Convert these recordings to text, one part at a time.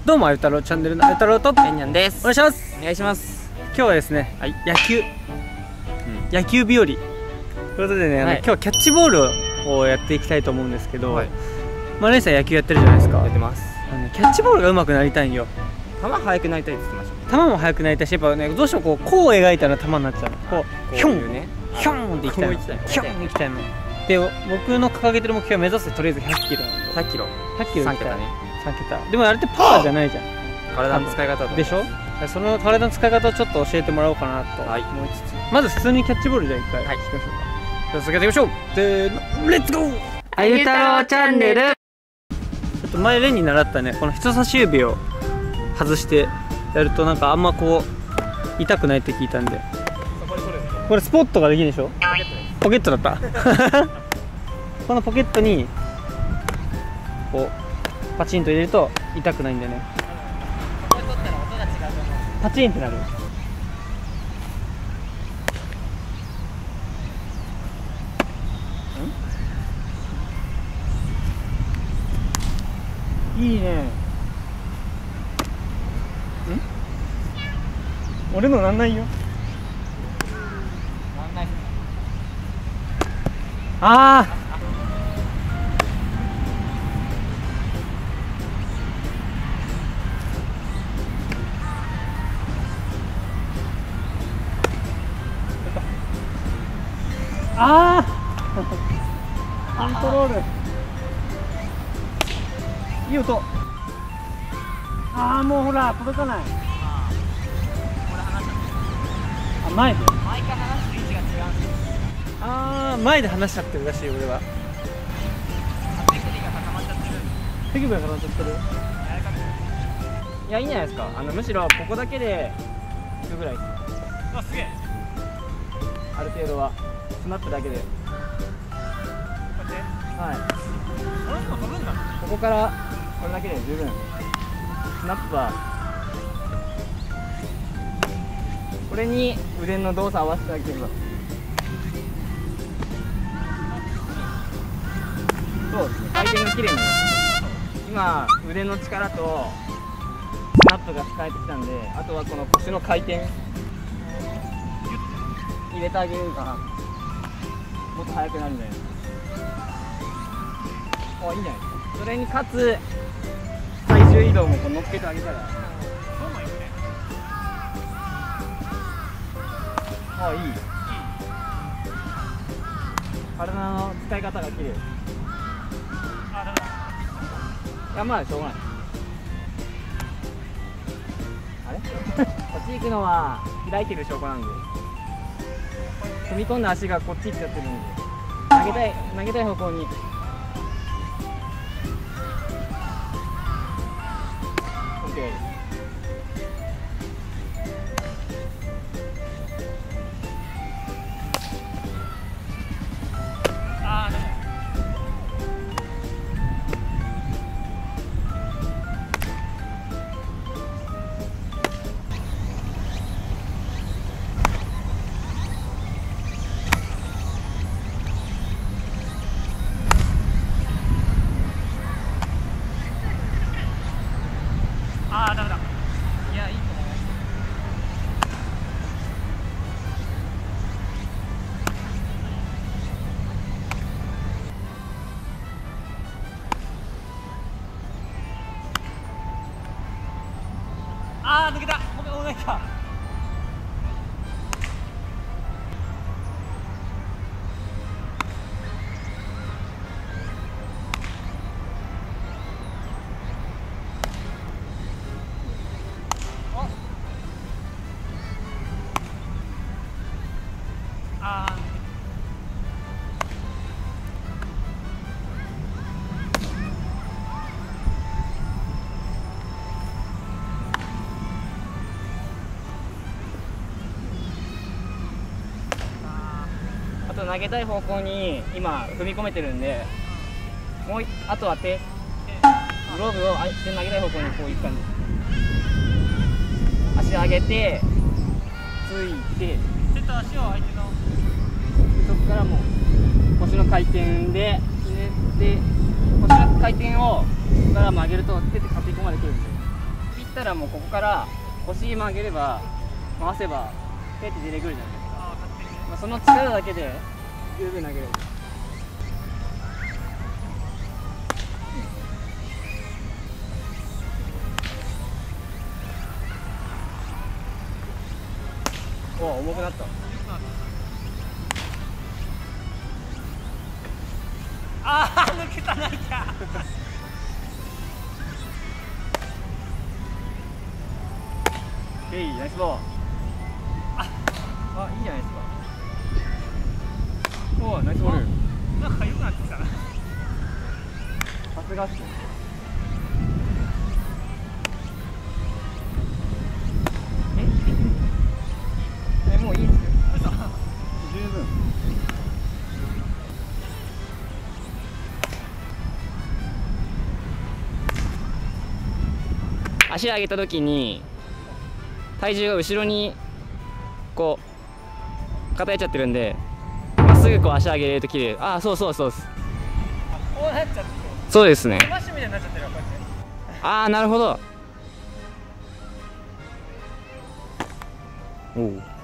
どうもあゆ太郎チャンネルのあゆ太郎とペンニャンです。 お願いします。 お願いします。 今日はですね、はい、野球日和ということでね、今日はキャッチボールをやっていきたいと思うんですけど、まあレイさん野球やってるじゃないですか。 やってます。 キャッチボールが上手くなりたいんよ。 球速くなりたいって言ってました。 球も速くなりたいし、やっぱね、どうしてもこう描いたら球になっちゃうの。こうヒョンね、ヒョンっていきたいの。ヒョンいきたいの。で、僕の掲げてる目標は目指すとりあえず100キロなんで。 100キロ。 100キロ 3桁ね。 3桁。でもあれってパワーじゃないじゃん。 体の使い方でしょ。その体の使い方をちょっと教えてもらおうかなと思いつつ、まず普通にキャッチボールじゃあ一回してみましょうか。じゃあ続けていきましょう。で、レッツゴー。 あゆ太郎チャンネル。 ちょっと前レンに習ったね、この人差し指を外してやるとなんかあんまこう痛くないって聞いたんで。これスポットができるでしょ。ポケットだったこのポケットにこうパチンと入れると痛くないんだよね。これ取ったら音が違うと思う。パチンってなる。いいね。俺のなんないよ。 なんない。 ああコントロールいい音。ああもうほら届かない。あ、前で離す位置が違う。ああ前で離しちゃってるらしい俺は。手首が固まっちゃってる。手首が固まっちゃってる。 いや、いいんじゃないですか。むしろここだけでいくぐらいです。 あ、すげえ。 ある程度はスナップだけで。はい。ここからこれだけで十分。スナップはこれに腕の動作を合わせてあげれば。そうですね。回転がきれいになる。今腕の力とスナップが使えてきたんで、あとはこの腰の回転入れてあげるからもっと速くなるんじゃないですか。あ、いいんじゃないですか。それにかつ体重移動もこう乗っけてあげたら、あ、いい。体の使い方が綺麗。いや、まあしょうがない。あれこっち行くのは開いてる証拠なんで、踏み込んだ足がこっち行っちゃってるんで、投げたい方向に。OK です。 ああ、ダメだ。いや、いいと思います。ああ、抜けた。ごめん、お願いか。 あと投げたい方向に今踏み込めてるんで、あとはグローブを投げたい方向にこういう感じ。足上げてついて、 手と足を相手のそこからもう腰の回転でひねって、腰の回転をここから曲げると手でかき込まれてくるんで、 ったらもうここから腰曲げれば回せばペって出てくるじゃないですか。まあ、その力だけで十分投げれる。おお、重くなった。 ああ、抜けたなきゃ。 ヘイ、ナイスボール。あ、いいじゃないですか。おお、ナイスボール。 なんか良くなってきたな。 さすがっす。もういいっすよ。十分。足上げたときに体重が後ろにこう偏っちゃってるんで、まっすぐこう足上げれるときれい。ああ、そうそうそうです。 こうなっちゃって。 そうですね。 スマッシュみたいになっちゃってるよ、こうやって。 ああ、なるほど。お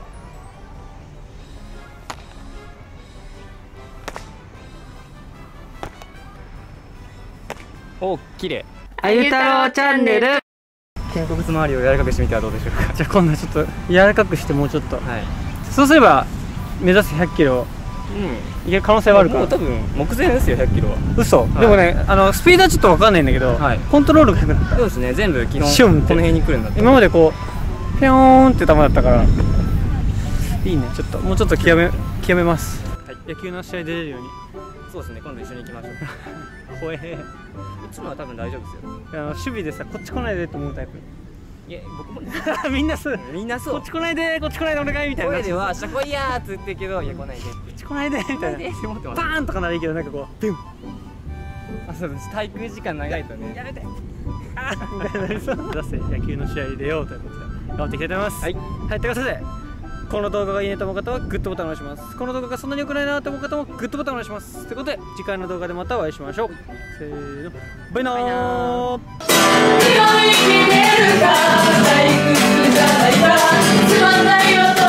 お。お、綺麗。あゆ太郎チャンネル。肩甲骨周りを柔らかくしてみてはどうでしょうか。 じゃあ今度はちょっと柔らかくしてもうちょっと。 はい。 そうすれば目指す100キロいける可能性はあるから。 もう多分目前ですよ、100キロは。 嘘、でもね、スピードはちょっと分かんないんだけど、コントロールが良くなった。 そうですね、全部基本シュンってこの辺に来るんだって。 今までこうピョーンって球だったからいいね。ちょっともうちょっと極めます。野球の試合出れるように。 そうですね、今度一緒に行きましょう。 怖え。 いつもは多分大丈夫ですよ。 守備でさ、こっち来ないでって思うタイプ。 いや、僕もね。 みんなそう、 みんなそう。 こっち来ないで、こっち来ないでお願いみたいな。 声では「しゃこいやー」っつってるけど「いや来ないで」って。こっち来ないでみたいな。パーンとかならいいけど、なんかこうドゥン。 あ、そうです。滞空時間長いとね。 やめて。あーみたいになりそう。目指せ野球の試合に出ようということで頑張っていきたいと思います。はい。はい、ということでこの動画がいいねと思う方はグッドボタンを押します。この動画がそんなに良くないなと思う方もグッドボタンを押します。ということで次回の動画でまたお会いしましょう。せーの、バイナー。つまんないよ